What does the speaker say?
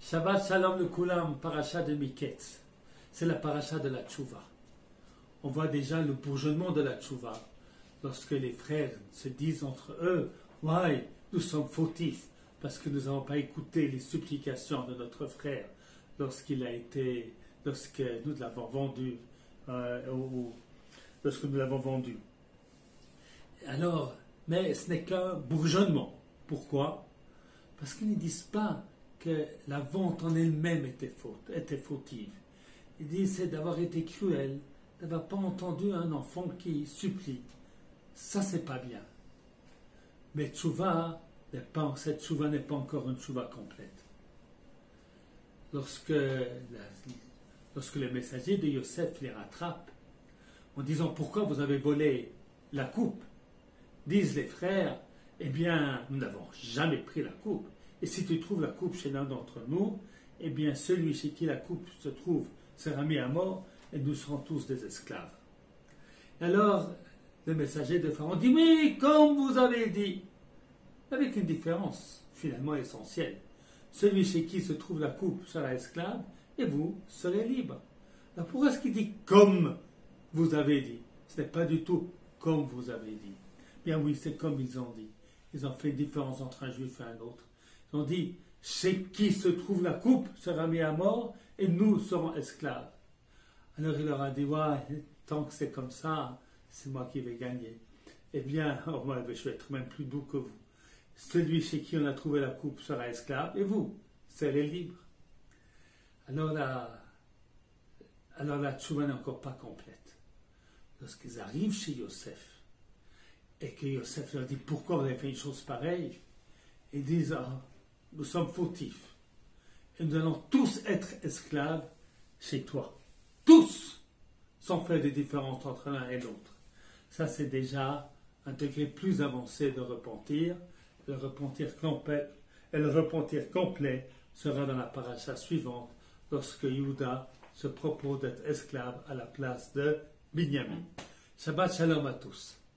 Shabbat Shalom le Kulam, paracha de Miketz. C'est la paracha de la Tchouva. On voit déjà le bourgeonnement de la Tchouva. Lorsque les frères se disent entre eux, ouais, nous sommes fautifs parce que nous n'avons pas écouté les supplications de notre frère lorsque nous l'avons vendu. Lorsque nous l'avons vendu. Alors, mais ce n'est qu'un bourgeonnement. Pourquoi? Parce qu'ils ne disent pas que la vente en elle-même était fautive. Ils disent c'est d'avoir été cruel, d'avoir pas entendu un enfant qui supplie. Ça, c'est pas bien. Mais cette tchouva n'est pas encore une tchouva complète. Lorsque le messager de Yosef les rattrape, en disant pourquoi vous avez volé la coupe, disent les frères, eh bien, nous n'avons jamais pris la coupe. Et si tu trouves la coupe chez l'un d'entre nous, eh bien, celui chez qui la coupe se trouve sera mis à mort et nous serons tous des esclaves. Alors, le messager de Pharaon dit, oui, comme vous avez dit, avec une différence finalement essentielle. Celui chez qui se trouve la coupe sera esclave et vous serez libre. Alors, pourquoi est-ce qu'il dit comme vous avez dit? Ce n'est pas du tout comme vous avez dit. Bien oui, c'est comme ils ont dit. Ils ont fait une différence entre un juif et un autre. Ils ont dit, chez qui se trouve la coupe sera mis à mort et nous serons esclaves. Alors il leur a dit, ouais, tant que c'est comme ça, c'est moi qui vais gagner. Eh bien, moi, je vais être même plus doux que vous. Celui chez qui on a trouvé la coupe sera esclave et vous serez libre. Alors la tchouva n'est encore pas complète. Lorsqu'ils arrivent chez Yosef, et que Yosef leur dit pourquoi vous avez fait une chose pareille, ils disent nous sommes fautifs et nous allons tous être esclaves chez toi. Tous, sans faire de différence entre l'un et l'autre. Ça, c'est déjà un degré plus avancé de repentir. Le repentir complet sera dans la paracha suivante lorsque Yehuda se propose d'être esclave à la place de Binyamin. Shabbat Shalom à tous.